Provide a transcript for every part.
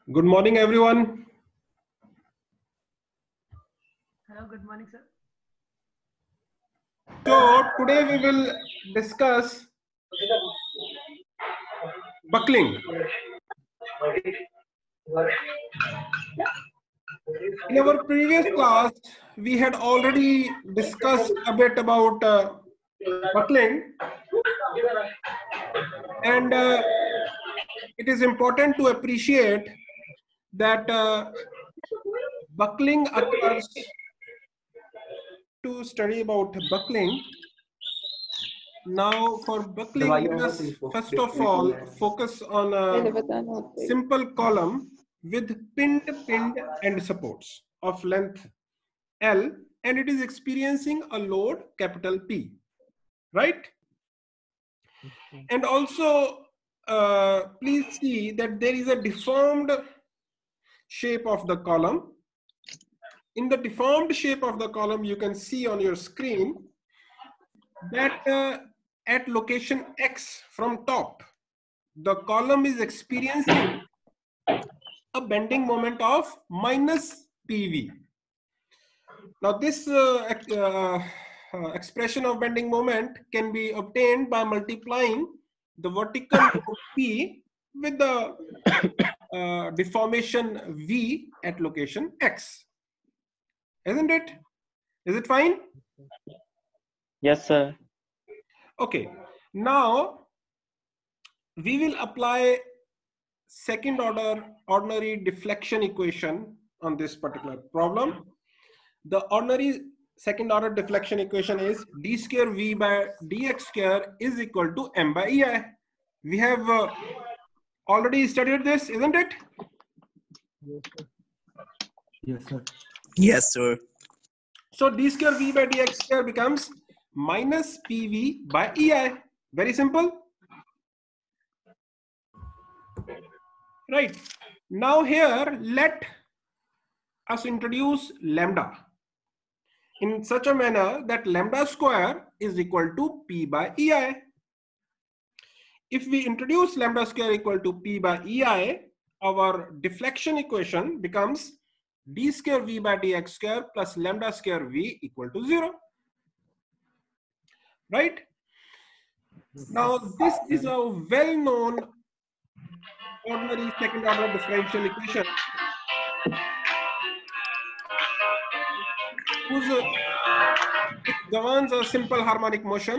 Good morning, everyone. Hello, good morning, sir. So today we will discuss buckling. In our previous class, we had already discussed a bit about buckling, and it is important to appreciate that buckling occurs. To study about buckling, now for buckling, let us first of all focus on a simple column with pinned end supports of length L, and it is experiencing a load capital P, right? And also please see that there is a deformed shape of the column. In the deformed shape of the column, you can see on your screen that at location X from top, the column is experiencing a bending moment of minus PV. Now this expression of bending moment can be obtained by multiplying the vertical P with the deformation V at location X. Isn't it? Is it fine? Yes, sir. Okay. Now we will apply second order ordinary deflection equation on this particular problem. The ordinary second order deflection equation is d square v by dx square is equal to m by ei. We have already studied this, isn't it? Yes, sir. Yes, sir. So d square v by dx square becomes minus pv by ei. Very simple. Right. Now here, let us introduce lambda in such a manner that lambda square is equal to P by EI. If we introduce lambda square equal to P by EI, our deflection equation becomes d square V by dx square plus lambda square V equal to 0. Right? Now this is a well-known ordinary second order differential equation whose it governs a simple harmonic motion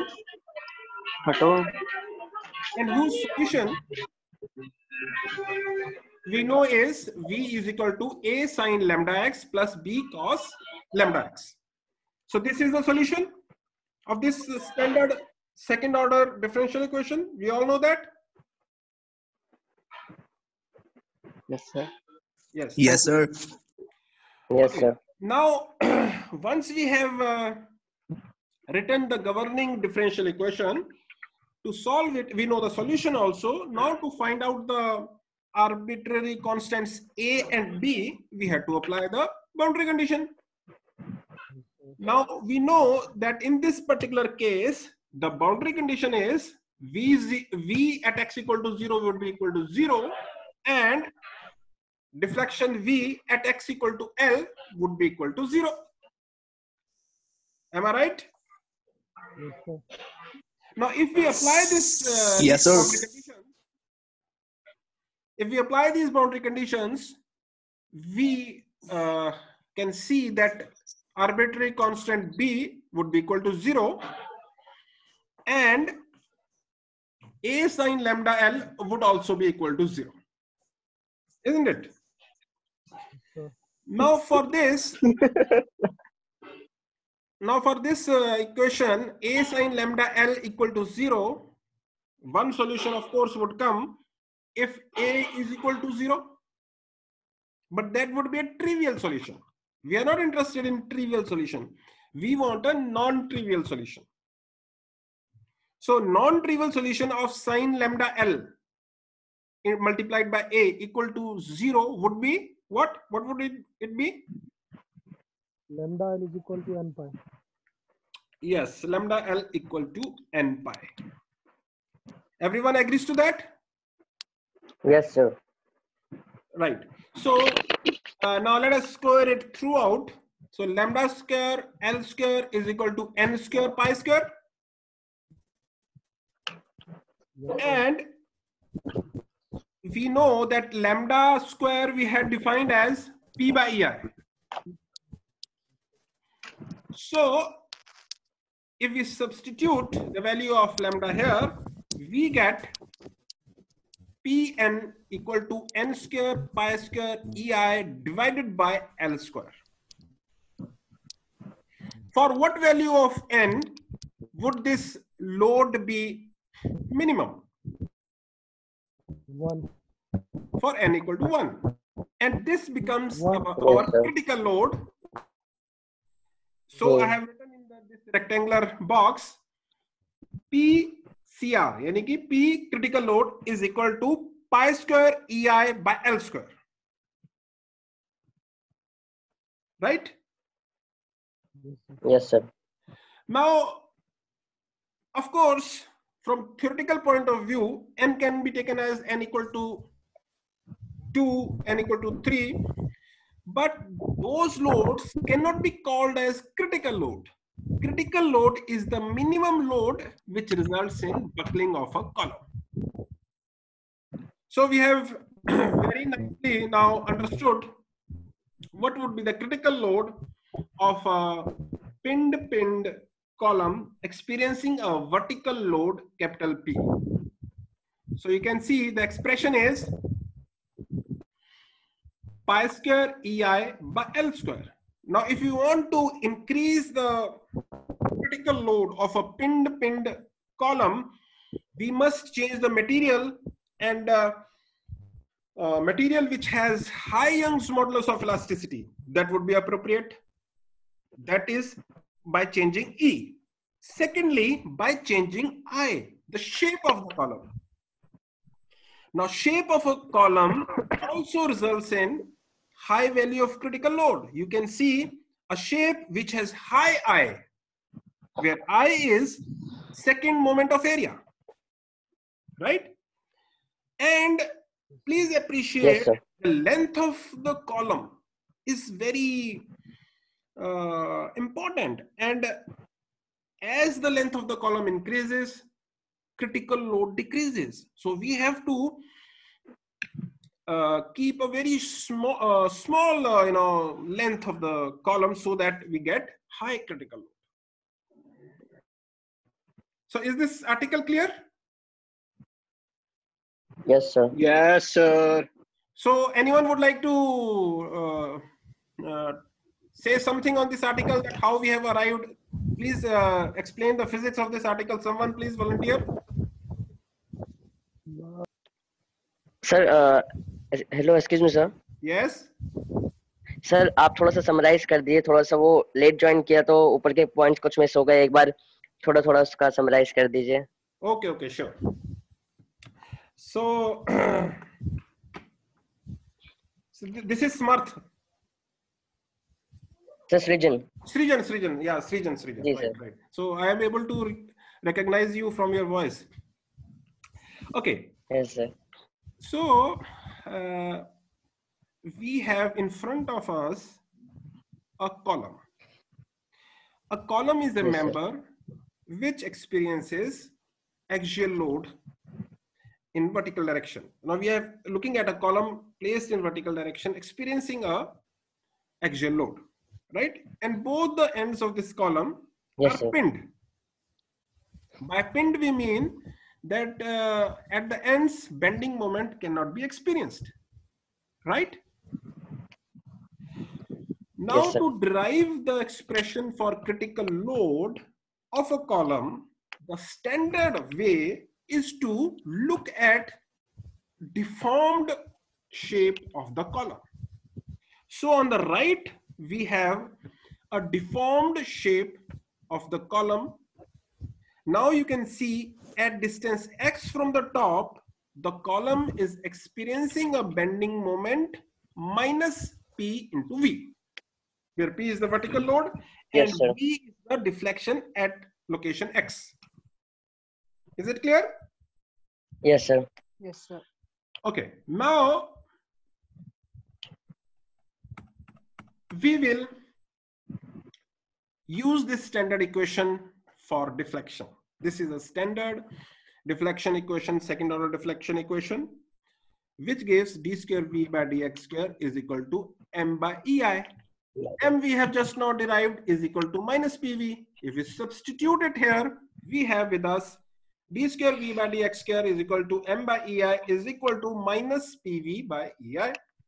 and whose solution we know is V is equal to A sine lambda x plus B cos lambda x. So this is the solution of this standard second order differential equation. We all know that. Yes, sir. Yes. Yes, sir. Yes, Okay. sir. Now, once we have written the governing differential equation, to solve it, we know the solution also. Now to find out the arbitrary constants A and B, we had to apply the boundary condition. Now we know that in this particular case, the boundary condition is V at x equal to 0 would be equal to 0 and deflection V at x equal to L would be equal to 0. Am I right? Yes, sir. Now, if we apply this, Yes, sir. if we apply these boundary conditions, we can see that arbitrary constant B would be equal to 0 and A sine lambda L would also be equal to 0. Isn't it? Sure. Now for this, equation, A sine lambda L equal to 0, one solution of course would come if A is equal to 0. But that would be a trivial solution. We are not interested in trivial solution. We want a non-trivial solution. So non-trivial solution of sine lambda L multiplied by A equal to 0 would be what? What would it be? Lambda L is equal to n pi. Yes, lambda L equal to n pi. Everyone agrees to that? Yes, sir. Right. So now let us square it throughout. So lambda square L square is equal to n square pi square. And we know that lambda square we had defined as P by EI. So if we substitute the value of lambda here, we get Pn equal to n square pi square EI divided by L square. For what value of n would this load be minimum? 1. For n equal to 1. And this becomes One. our critical load. So I have written in this rectangular box PCR, yani ki P critical load is equal to pi square EI by L square. Right? Yes, sir. Now, of course, from theoretical point of view, n can be taken as n equal to 2, n equal to 3, but those loads cannot be called as critical load. Critical load is the minimum load which results in buckling of a column. So we have very nicely now understood what would be the critical load of a pinned column experiencing a vertical load capital P. So you can see the expression is pi square EI by L square. Now if you want to increase the critical load of a pinned column, we must change the material, and material which has high Young's modulus of elasticity, that would be appropriate. That is by changing E. Secondly, by changing I, the shape of the column. Now shape of a column also results in high value of critical load. You can see a shape which has high I, where I is second moment of area, right? And please appreciate the length of the column is very important, and as the length of the column increases, critical load decreases. So we have to keep a very small length of the column so that we get high critical load. So is this article clear? Yes, sir. Yes, sir. So anyone would like to say something on this article, that how we have arrived? Please explain the physics of this article. Someone please volunteer. Sir, hello, excuse me, sir. Yes. Sir आप थोड़ा सा summarise कर दिए, थोड़ा सा वो late join किया तो ऊपर के पॉइंट्स कुछ मिस हो गए, एक बार थोड़ा थोड़ा उसका समराइज कर दीजिए. Okay, okay, sure. So, so this is Smarth. Sir, Srijan. Yeah, Srijan. Yes, right, right. So I am able to recognize you from your voice. Okay. Yes, sir. So we have in front of us a column. A column is a member which experiences axial load in vertical direction. Now we are looking at a column placed in vertical direction experiencing a axial load, right? And both the ends of this column are pinned. By pinned we mean that at the ends bending moment cannot be experienced, right? Now to derive the expression for critical load of a column, the standard way is to look at deformed shape of the column. So on the right, we have a deformed shape of the column. Now you can see at distance x from the top, the column is experiencing a bending moment minus P into V, where P is the vertical load and V is the deflection at location X. Is it clear? Yes, sir. Yes, sir. Okay. Now, we will use this standard equation for deflection. This is a standard deflection equation, second order deflection equation, which gives d square v by dx square is equal to m by ei. M we have just now derived is equal to minus PV. If we substitute it here, we have with us d square v by dx square is equal to m by ei is equal to minus PV by ei.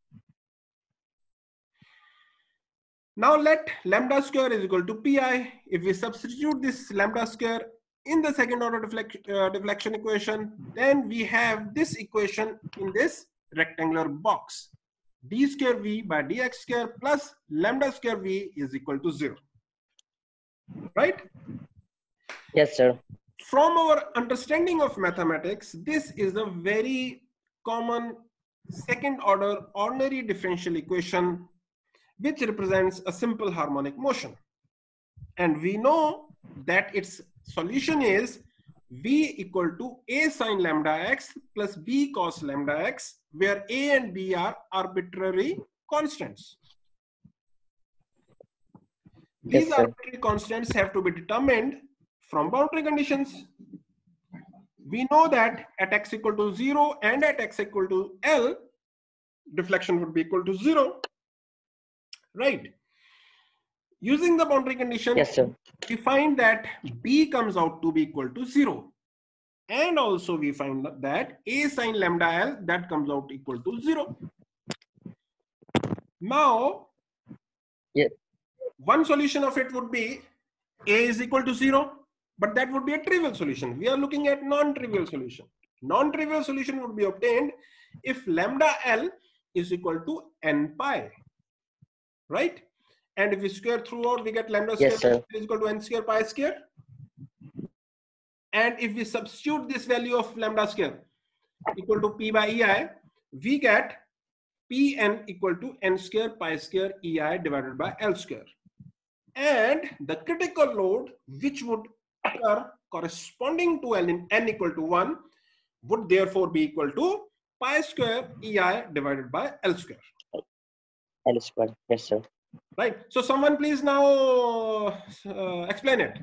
Now let lambda square is equal to pi. If we substitute this lambda square in the second order deflection equation, then we have this equation in this rectangular box. D square v by dx square plus lambda square v is equal to 0. Right? Yes, sir. From our understanding of mathematics, this is a very common second order ordinary differential equation which represents a simple harmonic motion. And we know that its solution is v equal to a sine lambda x plus b cos lambda x, where a and b are arbitrary constants. These arbitrary constants have to be determined from boundary conditions. We know that at x equal to 0 and at x equal to L, deflection would be equal to 0. Right? Using the boundary condition, yes, sir, we find that b comes out to be equal to 0. And also we find that a sine lambda L, that comes out equal to 0. Now, yes, one solution of it would be a is equal to 0, but that would be a trivial solution. We are looking at non-trivial solution. Non-trivial solution would be obtained if lambda L is equal to n pi, right? And if we square throughout, we get lambda yes, square sir, is equal to n square pi square. And if we substitute this value of lambda square equal to p by ei, we get Pn equal to n square pi square ei divided by L square. And the critical load which would occur corresponding to n equal to 1 would therefore be equal to pi square ei divided by L square. L square, yes, sir. Right. So someone please now explain it.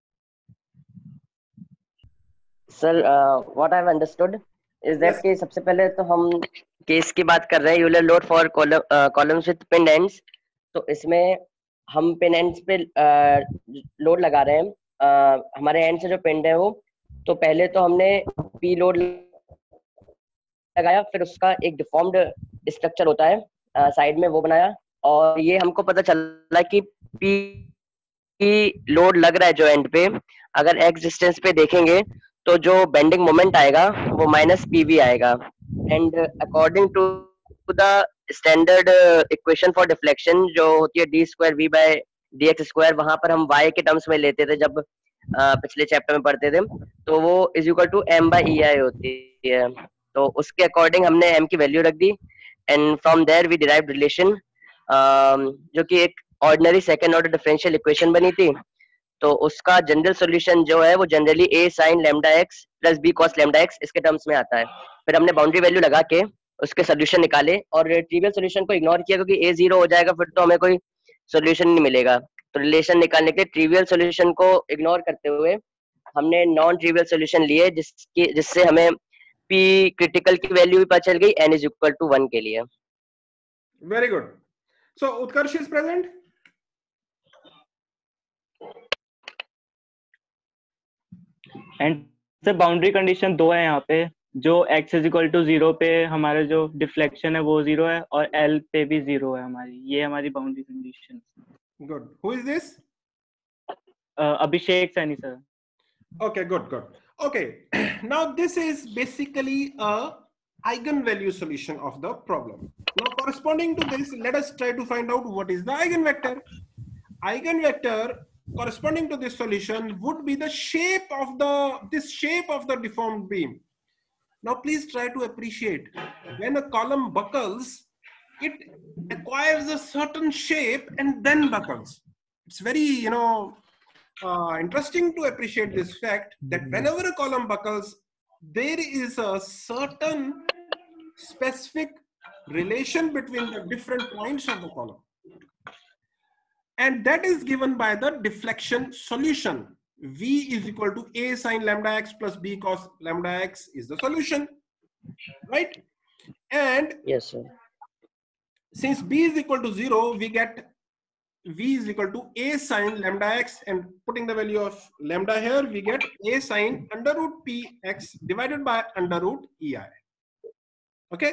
Sir, what I've understood is that कि सबसे पहले तो हम case की बात कर रहे हैं, Euler load for columns with pin ends. तो इसमें हम पिन एंड्स पे लोड लगा रहे हैं, हमारे एंड से जो पिन है वो, तो पहले तो हमने पी लोड लगाया, फिर उसका एक डिफॉर्म्ड स्ट्रक्चर होता है साइड में, वो बनाया, और ये हमको पता चला कि पी लोड लग रहा है जो एंड पे, अगर एक्स डिस्टेंस पे देखेंगे तो जो बेंडिंग मोमेंट आएगा वो माइनस पीवी आएगा. And according to the standard equation for deflection जो होती है D square V by D X square, वहां पर हम वाई के टर्म्स में लेते थे जब पिछले चैप्टर में पढ़ते थे, तो वो is equal to M by E I होती है. तो उसके अकॉर्डिंग हमने एम की वैल्यू रख दी, and from there we derived relation, जो कि एक ordinary second order differential equation बनी थी. तो उसका जनरल सॉल्यूशन जो है वो generally A sine lambda X plus B cos lambda X इसके टर्म्स में आता है. फिर हमने बाउंड्री वैल्यू लगा के उसके सॉल्यूशन निकाले और ट्रिवियल सॉल्यूशन को इग्नोर किया, क्योंकि ए 0 हो जाएगा फिर तो हमें कोई सॉल्यूशन नहीं मिलेगा. तो रिलेशन निकालने के लिए ट्रिवियल सॉल्यूशन को इग्नोर करते हुए हमने नॉन ट्रिवियल सॉल्यूशन लिए, जिससे हमें पी क्रिटिकल की वैल्यू भी पता चल गई, एन इज इक्वल टू 1 के लिए. Very good. So Utkarsh is present. And sir boundary condition दो है यहाँ पे, जो x इज इक्वल टू 0 पे हमारा जो डिफ्लेक्शन है वो 0 है और L पे भी 0 है हमारी, ये हमारी boundary condition. Good. Who is this? Abhishek Saini sir. Okay, good. Okay, now this is basically a eigenvalue solution of the problem. Now corresponding to this, let us try to find out what is the eigenvector. Eigenvector corresponding to this solution would be the shape of the deformed beam. Now please try to appreciate, when a column buckles, it acquires a certain shape and then buckles. It's very, interesting to appreciate this fact that whenever a column buckles, there is a certain specific relation between the different points of the column. And that is given by the deflection solution. V is equal to A sine lambda x plus B cos lambda x is the solution, right? And Yes, sir. since B is equal to 0, we get V is equal to A sine lambda x, and putting the value of lambda here, we get A sine under root P x divided by under root EI. Okay.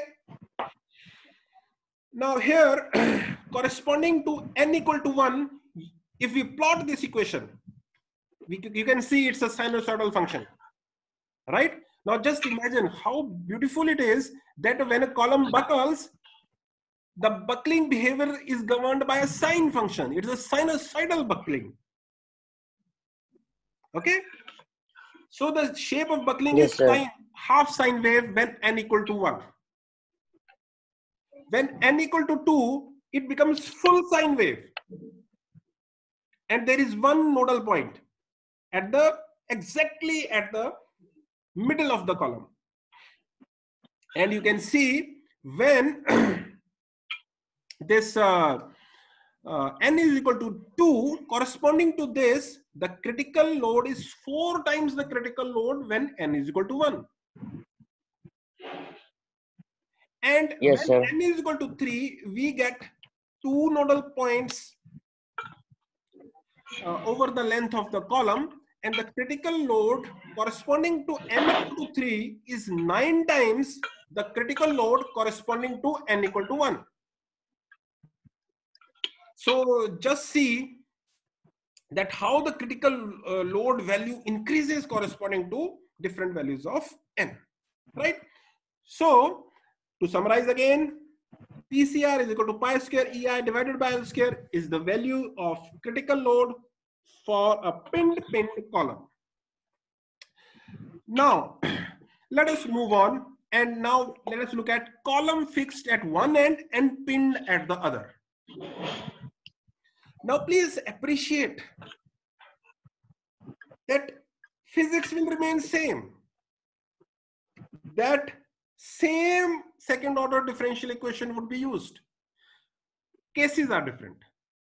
Now here, corresponding to n equal to 1, if we plot this equation, you can see it's a sinusoidal function, right? Now just imagine how beautiful it is that when a column buckles, the buckling behavior is governed by a sine function. It is a sinusoidal buckling. Okay. So the shape of buckling Yes, is sir. sine, half sine wave when n equal to 1. When n equal to 2, it becomes full sine wave. And there is one nodal point at exactly at the middle of the column. And you can see when this n is equal to 2, corresponding to this, the critical load is 4 times the critical load when n is equal to 1. And Yes, when sir. n is equal to 3, we get 2 nodal points over the length of the column, and the critical load corresponding to n equal to 3 is 9 times the critical load corresponding to n equal to 1. So just see that how the critical load value increases corresponding to different values of n, right? So to summarize again, PCR is equal to pi square EI divided by L square is the value of critical load for a pinned column. Now, let us move on, and now let us look at column fixed at one end and pinned at the other. Now, please appreciate that physics will remain same. That same second order differential equation would be used. Cases are different.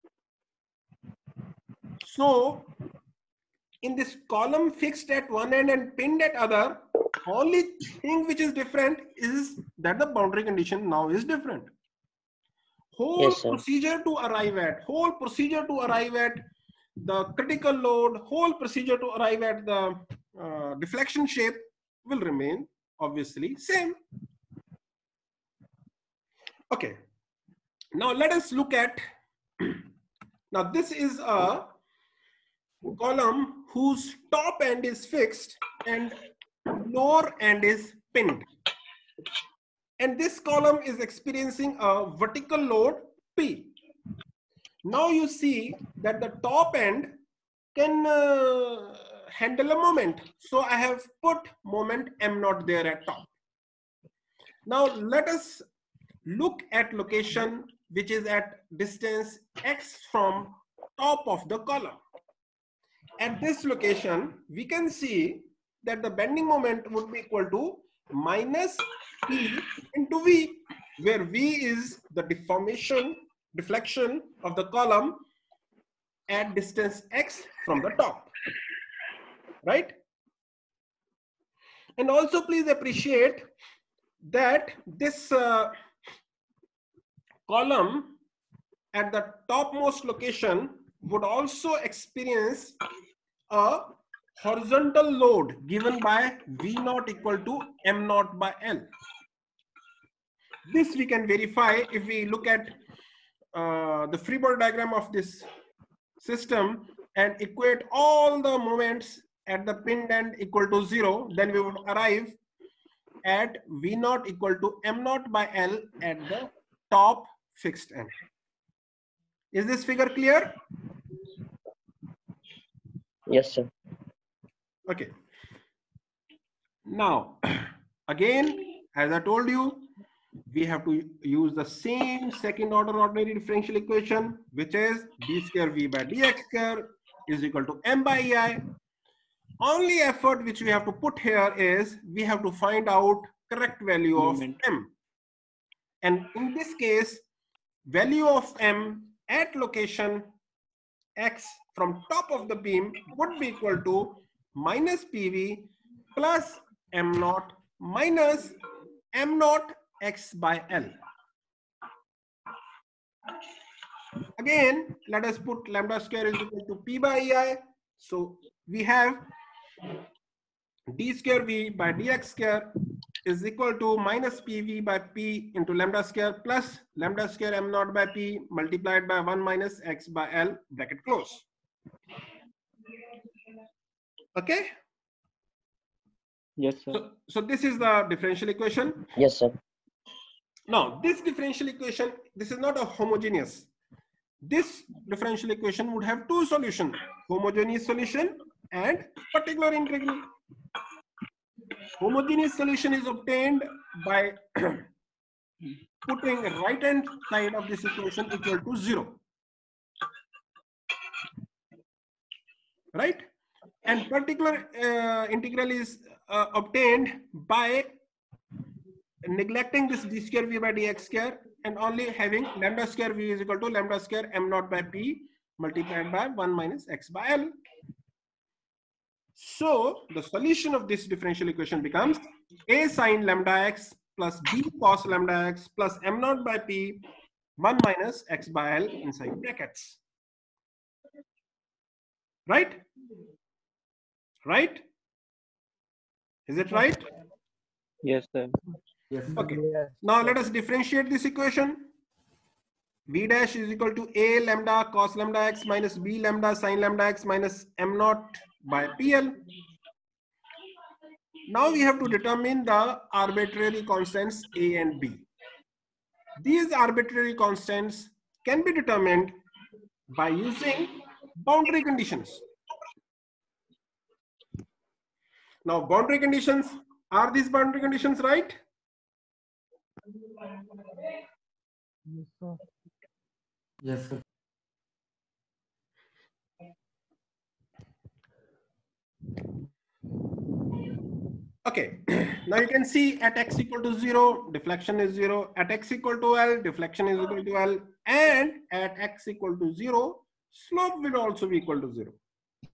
So, in this column fixed at one end and pinned at other, only thing which is different is that the boundary condition now is different. Whole procedure to arrive at the critical load, whole procedure to arrive at the deflection shape will remain obviously same. Okay, now let us look at, now this is a column whose top end is fixed and lower end is pinned. And this column is experiencing a vertical load P. Now you see that the top end can handle a moment. So I have put moment m0 there at top. Now let us look at location which is at distance x from top of the column. At this location, we can see that the bending moment would be equal to minus P into V, where V is the deflection of the column at distance x from the top, right? And also please appreciate that this column at the topmost location would also experience a horizontal load given by V0 equal to M0 by L. This we can verify if we look at the free body diagram of this system and equate all the moments at the pinned end equal to 0, then we would arrive at V0 equal to M0 by L at the top fixed end. Is this figure clear? Yes, sir. Okay. Now, again, as I told you, we have to use the same second order ordinary differential equation, which is d square v by dx square is equal to m by ei. Only effort which we have to put here is we have to find out correct value of m. And in this case, value of m at location x from top of the beam would be equal to minus PV plus m naught minus m naught x by L. Again, let us put lambda square is equal to P by EI. So we have d square V by dx square is equal to minus PV by P into lambda square plus lambda square m naught by P multiplied by 1 minus x by L, bracket close. Okay? Yes, sir. So this is the differential equation. Yes, sir. Now, this differential equation, this is not a homogeneous. This differential equation would have two solutions, homogeneous solution and particular integral. Homogeneous solution is obtained by putting right hand side of this equation equal to 0. Right? And particular integral is obtained by neglecting this d square V by dx square and only having lambda square V is equal to lambda square m naught by P multiplied by 1 minus x by L. So the solution of this differential equation becomes a sine lambda x plus b cos lambda x plus m naught by P 1 minus x by L inside brackets. Right? Right? Is it right? Yes, sir. Yes. Okay. Yes. Now let us differentiate this equation. V dash is equal to a lambda cos lambda x minus b lambda sin lambda x minus m naught by PL. Now we have to determine the arbitrary constants a and b. These arbitrary constants can be determined by using boundary conditions. Now boundary conditions, are these boundary conditions right? Yes, sir. Yes, sir. Okay, now you can see at x equal to 0, deflection is 0. At x equal to L, deflection is equal to L. And at x equal to 0, slope will also be equal to 0.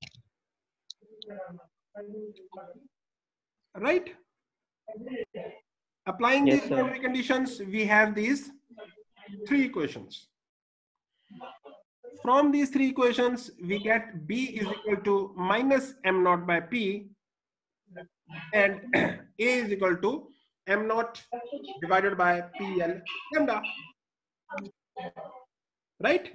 Right? Applying Yes, these sir. boundary conditions, we have these three equations. From these three equations, we get b is equal to minus m naught by P and a is equal to m naught divided by PL lambda. Right?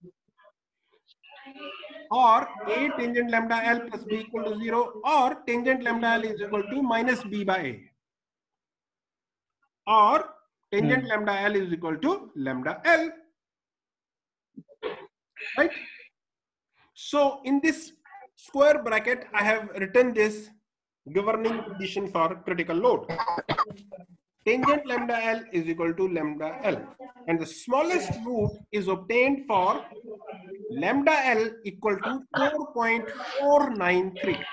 Or a tangent lambda L plus b equal to 0, or tangent lambda L is equal to minus b by a. Or tangent lambda L is equal to lambda L. Right? So in this square bracket, I have written this governing condition for critical load. Tangent lambda L is equal to lambda L. And the smallest root is obtained for lambda L equal to 4.493.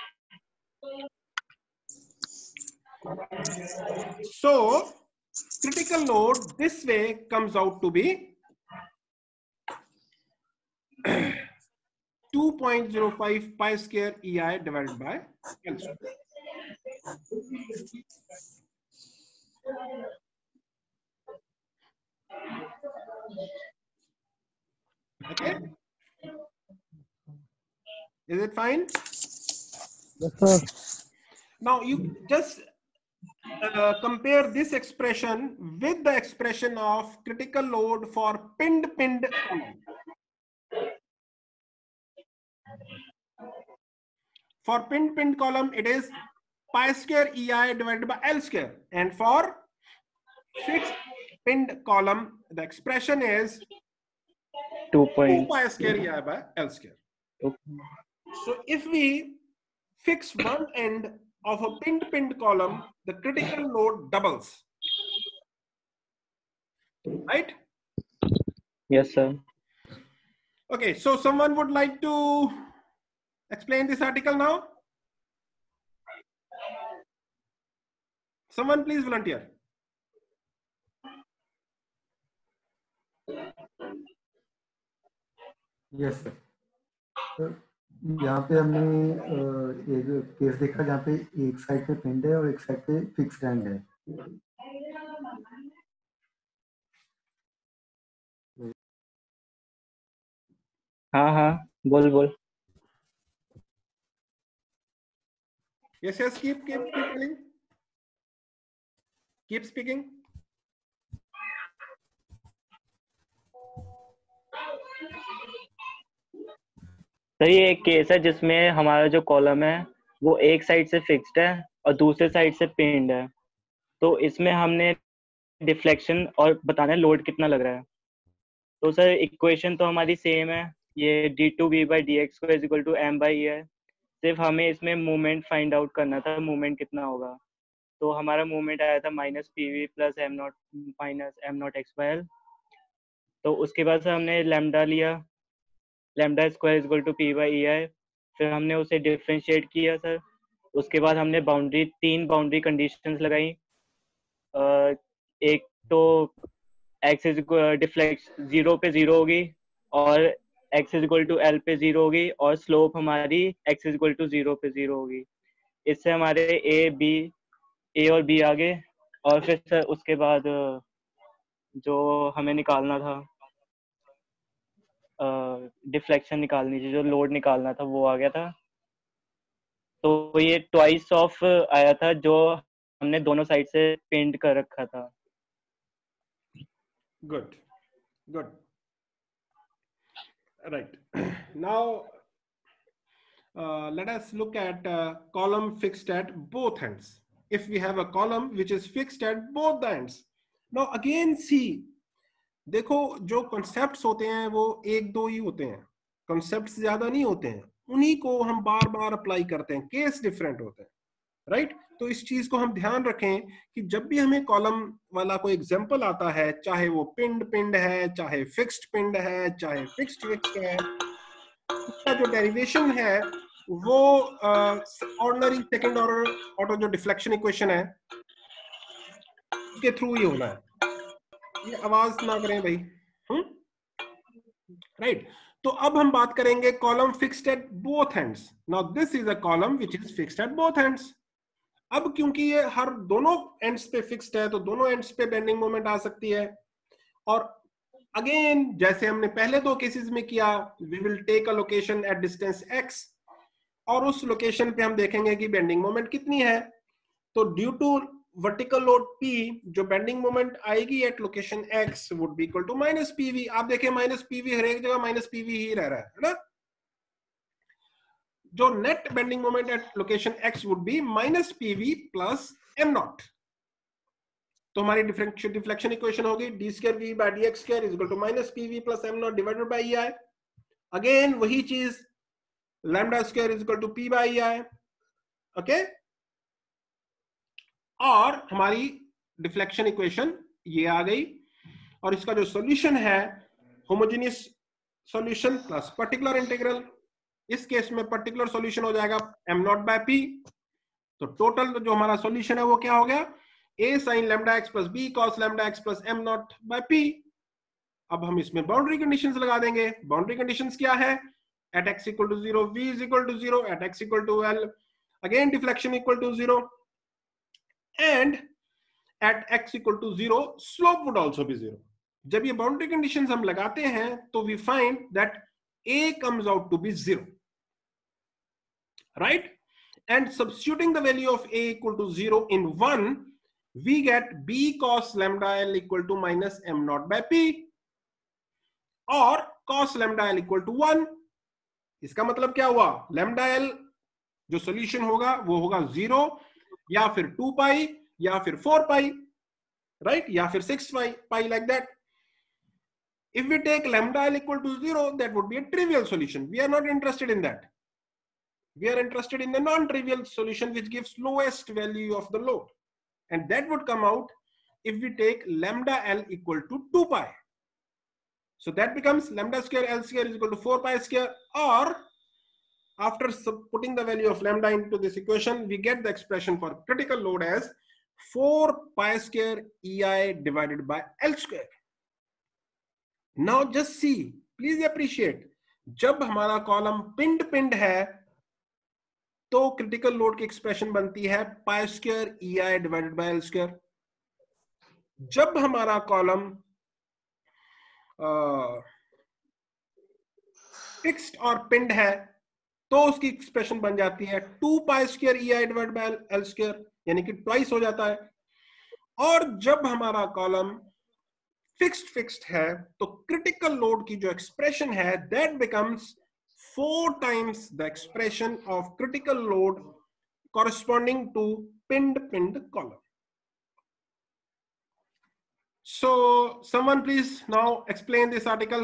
So critical load this way comes out to be 2.05 pi square EI divided by L square. Okay? Is it fine? Yes, sir. Now you just compare this expression with the expression of critical load for pinned column. For pinned column, it is pi square EI divided by L square. And for fixed pinned column, the expression is 2 pi square EI by L square. So if we fix one end of a pinned column, the critical load doubles. Right? Yes, sir. Okay, so someone would like to explain this article now? Someone please volunteer. Yes, sir. यहाँ पे हमने एक case देखा जहाँ पे एक side पे पिंड है और एक साइड पे फिक्स्ड एंड है। हाँ हाँ, बोल बोल। Yes, yes, keep telling. Keep speaking. Sir ये एक केस है जिसमें हमारा जो कॉलम है वो एक साइड से फिक्स्ड है और दूसरे साइड से पिंड है। तो इसमें हमने डिफ्लेक्शन और बताना है लोड कितना लग रहा है। तो सर इक्वेशन तो हमारी सेम है, ये d2v/dx² is equal to m/e है। सिर्फ हमें इसमें मूवमेंट फाइंड आउट करना था, मूवमेंट कितना होगा। तो हमारा मूवमेंट आया था -pv plus m0 minus m0 x/l। तो उसके बाद से हमने लैम्डा लिया, lambda square is equal to p/e है। फिर हमने उसे डिफरेंशिएट किया सर। उसके बाद हमने तीन बाउंड्री कंडीशंस लगाई। एक तो x इज डिफ्लेक्शन 0 पे 0 होगी और x is equal to l पे 0 होगी और स्लोप हमारी x इज इक्वल टू 0 पे 0 होगी। इससे हमारे ए और बी आ गए। और फिर सर उसके बाद जो हमें निकालना था, डिफ्लेक्शन निकालनी थी, जो लोड निकालना था वो आ गया था। तो ये ट्वाइस ऑफ आया था जो हमने दोनों साइड से पेंट कर रखा था। Good, good. Right. Now, let us look at column fixed at both ends. If we have a column which is fixed at both the ends. Now again see, देखो जो कॉन्सेप्ट्स होते हैं वो एक दो ही होते हैं, कॉन्सेप्ट्स ज्यादा नहीं होते हैं, उन्हीं को हम बार बार अप्लाई करते हैं, केस डिफरेंट होते हैं, राइट। तो इस चीज को हम ध्यान रखें कि जब भी हमें कॉलम वाला कोई एग्जांपल आता है, चाहे वो पिंड है, चाहे फिक्स्ड पिंड है, चाहे फिक्स्ड है, उसका जो डेरिवेशन है वो ऑर्डिनरी सेकंड ऑर्डर जो डिफ्लेक्शन इक्वेशन है उसके थ्रू ही होना है। ये आवाज ना करें भाई, राइट। तो अब हम बात करेंगे column fixed at both ends. Now this is a column which is fixed at both ends. अब क्योंकि ये हर दोनों एंड्स पे फिक्स्ड है तो दोनों एंड्स पे बेंडिंग मोमेंट आ सकती है। और अगेन जैसे हमने पहले दो केसेस में किया, we will take a location at distance x और उस लोकेशन पे हम देखेंगे कि बेंडिंग मोमेंट कितनी है। तो due to vertical load P, जो बेंडिंग मोमेंट आएगी at location x would be equal to -pv। आप देखें -pv हर एक जगह -pv ही रह रहा है ना। जो net bending moment at location x would be -pv plus m0। तो हमारी डिफ्लेक्शन इक्वेशन होगी d²v/dx² is equal to -pv plus m0 divided by ei। Again वही चीज λ² is equal to p/ei। Okay, और हमारी डिफ्लेक्शन इक्वेशन ये आ गई। और इसका जो सॉल्यूशन है homogeneous solution plus particular integral. इस केस में पर्टिकुलर सॉल्यूशन हो जाएगा m0/p। तो टोटल जो हमारा सॉल्यूशन है वो क्या हो गया, a sin λx plus b cos λx plus m0/p। अब हम इसमें बाउंड्री कंडीशंस लगा देंगे। बाउंड्री कंडीशंस क्या है, at x equal to 0 v is equal to 0, at x equal to l again deflection equal to 0, and at x equal to 0 slope would also be 0. जब ये boundary conditions हम लगाते हैं तो we find that a comes out to be 0, right? And substituting the value of a equal to 0 in 1, we get b cos lambda l equal to minus m0/p और cos lambda l equal to 1। इसका मतलब क्या हुआ, lambda l जो solution होगा वो होगा 0 या फिर 2 पाई या फिर 4 पाई, राइट, या फिर 6 पाई like that. If we take lambda l equal to 0, that would be a trivial solution. We are not interested in that. We are interested in the non-trivial solution which gives lowest value of the load, and that would come out if we take lambda l equal to 2 pi. So that becomes lambda square l square is equal to 4 pi square, or after putting the value of lambda into this equation, we get the expression for critical load as 4 pi square ei divided by l square. Now just see, please appreciate, जब हमारा column पिंड है तो critical load की expression बनती है pi square EI divided by L square. जब हमारा कॉलम फिक्स्ड और पिंड है तो उसकी एक्सप्रेशन बन जाती है 2 pi square EI divided by L square, यानी कि ट्वाइस हो जाता है। और जब हमारा कॉलम फिक्स्ड है तो क्रिटिकल लोड की जो एक्सप्रेशन है that becomes 4 times the expression of critical load corresponding to pinned column. So someone please now explain this article.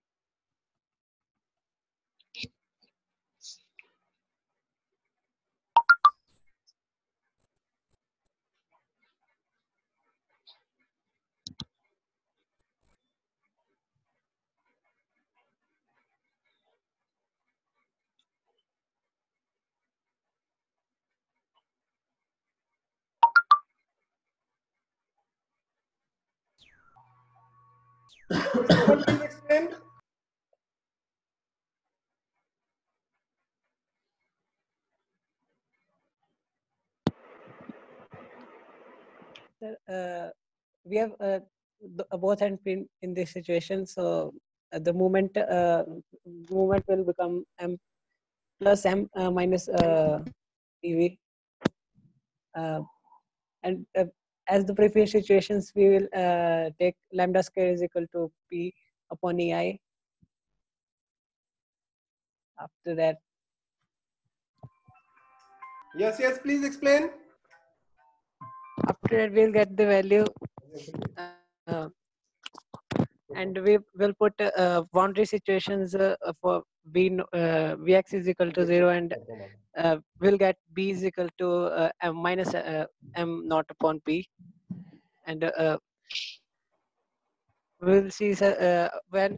Someone please explain. Sir, we have both hand pin in this situation, so the movement will become m plus m minus PV, and as the previous situations, we will take lambda square is equal to P upon EI. After that, Yes, please explain. after that we'll get the value, and we will put boundary situations for Vx is equal to 0, and we'll get B is equal to m minus m naught upon P, and we'll see when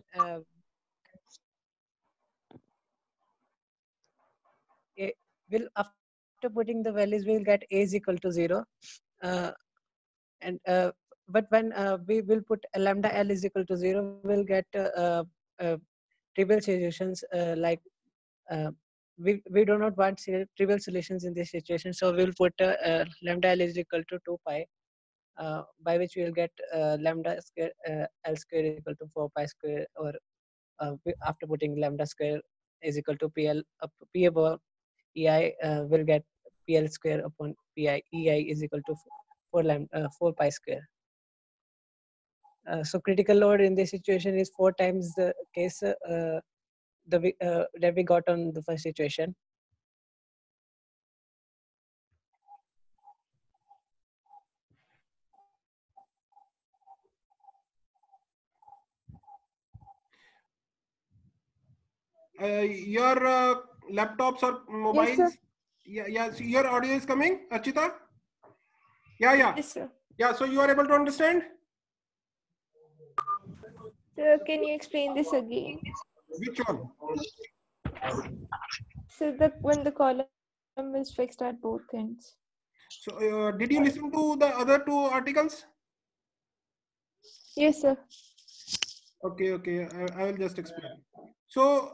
we'll, after putting the values, we'll get A is equal to 0, and but when we will put lambda L is equal to 0, we'll get trivial solutions like we do not want trivial solutions in this situation, so we'll put lambda L is equal to 2 pi, by which we'll get lambda square L square is equal to 4 pi square, or after putting lambda square is equal to PL P above EI, will get PL square upon PI. EI is equal to 4 pi square. So critical load in this situation is 4 times the case that we got on the first situation. Your laptops or mobiles? Yes, yeah. So your audio is coming, Archita? Yeah. Yes, sir. Yeah, so you are able to understand? Sir, can you explain this again? Which one? So when the column is fixed at both ends. So did you listen to the other 2 articles? Yes, sir. Okay. I will just explain. So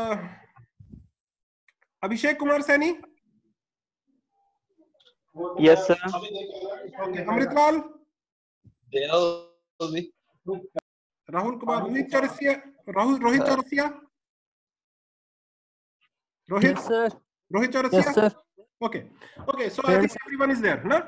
Abhishek Kumar Saini? Yes, sir. Okay. Amritpal? Rahul Kumar, Rohit Chaurasia? Rohit Chaurasia? Rohit? Yes, sir. Rohit Chaurasia? Yes, sir. Okay, so I think everyone is there, no?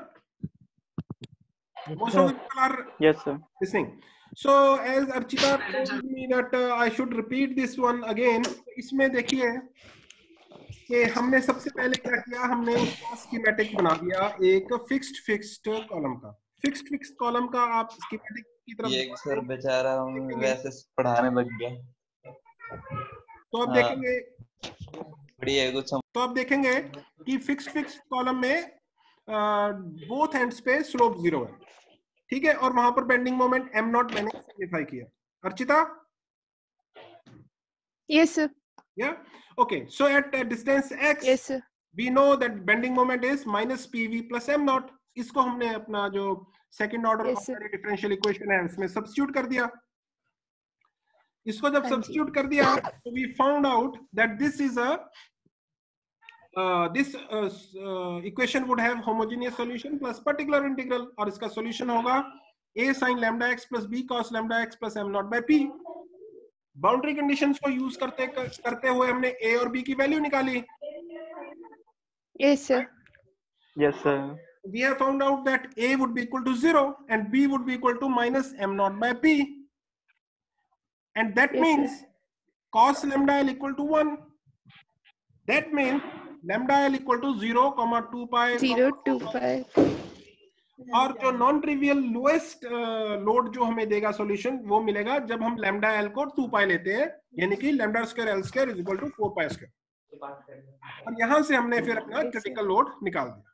Most of the people are listening. So as Archita told me that I should repeat this one again. इसमें देखिए कि हमने सबसे पहले क्या किया, हमने उसका स्कीमेटिक बना दिया एक फिक्स्ड कॉलम का। फिक्स्ड कॉलम का आप स्कीमेटिक की तरफ ये सर बेचारा वैसे पढ़ाने लग गया। तो आप देखेंगे तो आप देखेंगे कि फिक्स्ड कॉलम में बोथ एंड्स पे स्लोप 0 है, ठीक है, और वहां पर बेंडिंग मोमेंट m नॉट मैंने सिग्निफाई किया। Archita? Yes, sir. Yeah. Okay. So at distance x, yes, sir. We know that bending moment is minus PV plus m naught. इसको हमने अपना जो second order ordinary differential equation है उसमें substitute कर दिया। इसको जब सब्स्टिट्यूट कर दिया तो we found out that this is a this equation would have homogeneous solution plus particular integral, और इसका solution होगा a sin lambda x plus b cos lambda x plus m naught by p. Boundary conditions को use करते हुए हमने a और b की value निकाली. Yes, sir. Yes, sir. We have found out that a would be equal to 0 and b would be equal to minus m naught by p, and that Yes, means sir. cos lambda l equal to 1. That means lambda l equal to 0, 2 pi, 0, 2 pi. और जो non trivial lowest load जो हमें देगा solution वो मिलेगा जब हम lambda L को 2 पाई लेते हैं, यानी कि lambda square L square is equal to 4 pi square. और यहां से हमने फिर अपना क्रिटिकल लोड निकाल दिया,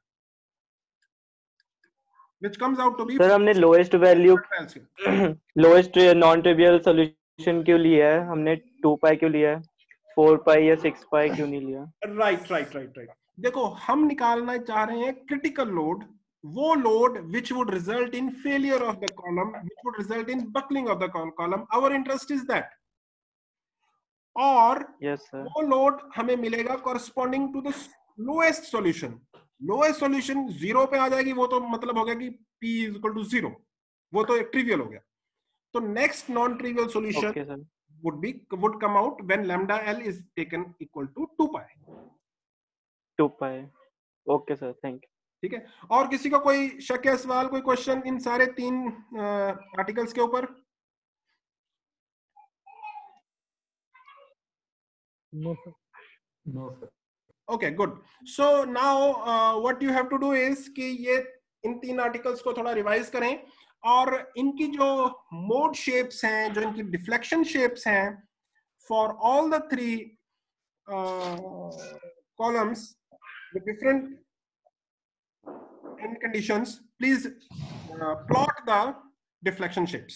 which comes out to be. Sir हमने lowest value lowest non trivial solution क्यों लिया है? हमने 2 पाई क्यों लिया है? 4 पाई या 6 पाई क्यों नहीं लिया? राइट. देखो हम निकालना चाह रहे हैं क्रिटिकल लोड, वो load which would result in failure of the column, which would result in buckling of the column. Our interest is that. और yes, sir. वो लोड हमें मिलेगा corresponding to the lowest solution. Lowest solution 0 पे आ जाएगी, वो तो मतलब हो गया कि p is equal to 0, वो तो एक ट्रिवियल हो गया. तो next non trivial solution okay, sir. would come out when lambda l is taken equal to 2 pi. 2 pi. Okay, sir. Thank you. ठीक है. और किसी का कोई शक या सवाल, कोई क्वेश्चन इन सारे 3 आर्टिकल्स के ऊपर? No, sir. No, sir. Okay, good. So now what you have to do is कि ये इन 3 आर्टिकल्स को थोड़ा रिवाइज करें, और इनकी जो मोड शेप्स हैं, जो इनकी डिफ्लेक्शन शेप्स हैं, for all the 3 columns with different end conditions, please plot the deflection shapes.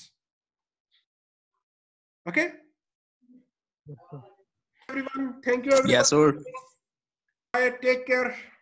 Okay? Yes, sir. Everyone, thank you everyone. Yes, sir. Bye, take care.